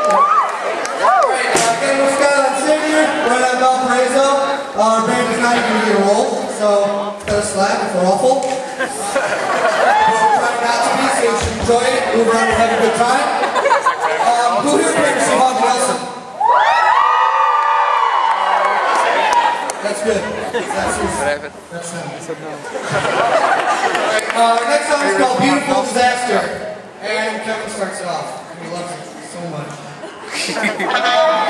Alright, again, we're Skyline Savior. We're at Valparaiso. Our band is not even getting old, so cut a slack if we're awful. We're trying not to be, so you should enjoy it, move around and have a good time. Who here came to see Hawk Nelson? That's good. That's him. Our next song is called Beautiful Disaster. And Kevin starts it off. And he loves it so much.